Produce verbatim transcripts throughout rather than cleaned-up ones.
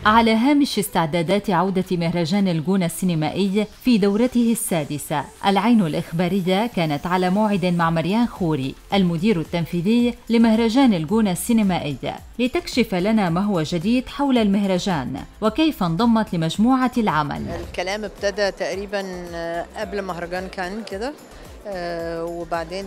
على هامش استعدادات عودة مهرجان الجونة السينمائي في دورته السادسة، العين الإخبارية كانت على موعد مع مريان خوري المدير التنفيذي لمهرجان الجونة السينمائي لتكشف لنا ما هو جديد حول المهرجان وكيف انضمت لمجموعة العمل. الكلام ابتدى تقريبا قبل مهرجان كان كده، وبعدين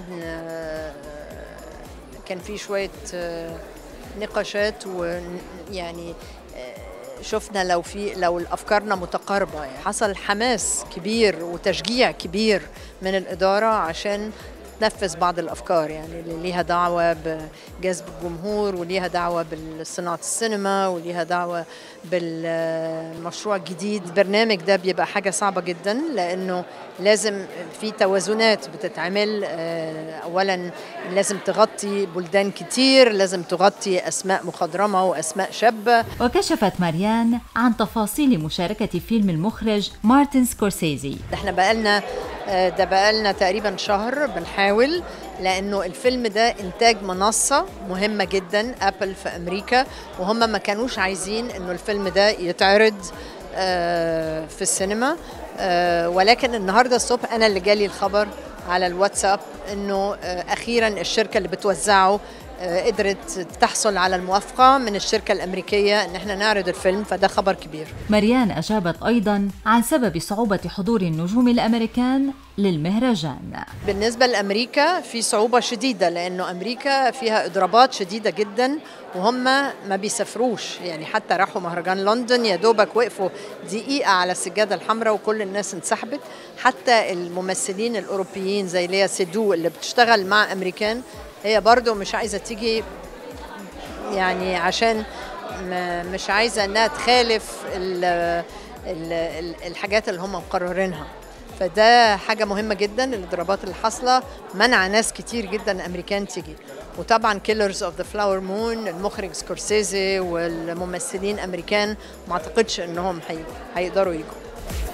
كان في شوية نقاشات، ويعني شفنا لو في لو الافكارنا متقاربه، يعني حصل حماس كبير وتشجيع كبير من الاداره عشان تنفذ بعض الافكار، يعني اللي ليها دعوه بجذب الجمهور وليها دعوه بصناعه السينما وليها دعوه بالمشروع الجديد. البرنامج ده بيبقى حاجه صعبه جدا لانه لازم في توازنات بتتعمل. اولا لازم تغطي بلدان كتير، لازم تغطي اسماء مخضرمه واسماء شابه. وكشفت مريان عن تفاصيل مشاركه فيلم المخرج مارتن سكورسيزي. احنا بقالنا ده بقالنا تقريبا شهر بنحاول، لانه الفيلم ده انتاج منصه مهمه جدا ابل في امريكا، وهم ما كانوش عايزين انه الفيلم ده يتعرض في السينما. ولكن النهارده الصبح انا اللي جالي الخبر على الواتساب انه اخيرا الشركه اللي بتوزعه قدرت تحصل على الموافقة من الشركة الأمريكية إن احنا نعرض الفيلم، فده خبر كبير. مريان أجابت أيضاً عن سبب صعوبة حضور النجوم الأمريكان للمهرجان. بالنسبة لأمريكا في صعوبة شديدة، لأنه أمريكا فيها إضرابات شديدة جدا وهم ما بيسافروش، يعني حتى راحوا مهرجان لندن يا دوبك وقفوا دقيقة على السجادة الحمراء وكل الناس انسحبت. حتى الممثلين الأوروبيين زي ليا سيدو اللي بتشتغل مع أمريكان هي برضو مش عايزة تيجي، يعني عشان مش عايزة انها تخالف ال ال الحاجات اللي هم مقررينها. فده حاجة مهمة جدا. الاضرابات اللي حاصلة منع ناس كتير جدا امريكان تيجي، وطبعا كيلرز اوف ذا فلاور مون المخرج سكورسيزي والممثلين امريكان ما اعتقدش انهم هيقدروا يجوا.